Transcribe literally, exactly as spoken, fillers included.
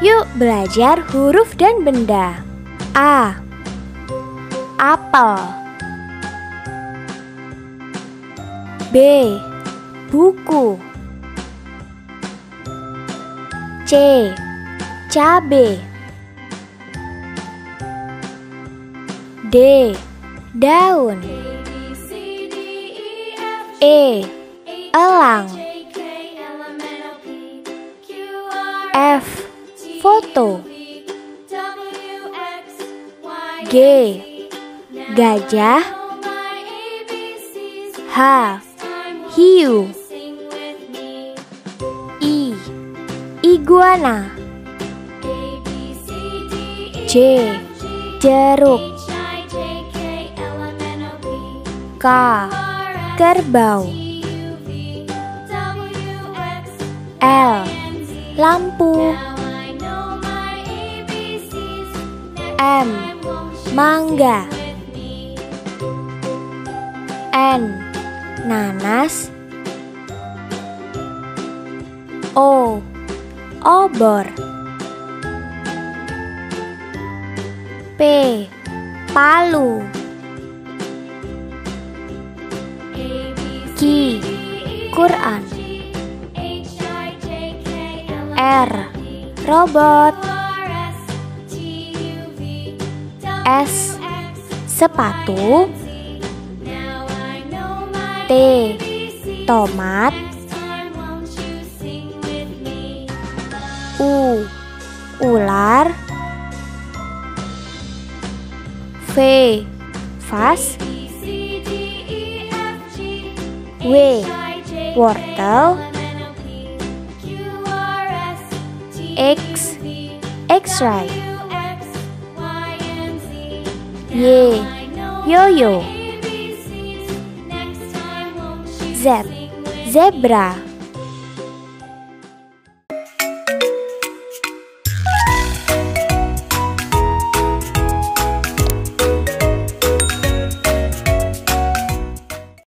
Yuk belajar huruf dan benda. A. Apel. B. Buku. C. Cabe. D. Daun. E. Elang. F. Foto. G. Gajah. H. Hiu. I. Iguana. J. Jeruk. K. Kerbau. L. Lampu. M. Mangga. N. Nanas. O. Obor. P. Palu. Q. Quran. R. Robot. S. Sepatu. T. Tomat. U. Ular. V. Vas. W. Wortel. X. X-ray. Y. Yoyo. Z. Zebra.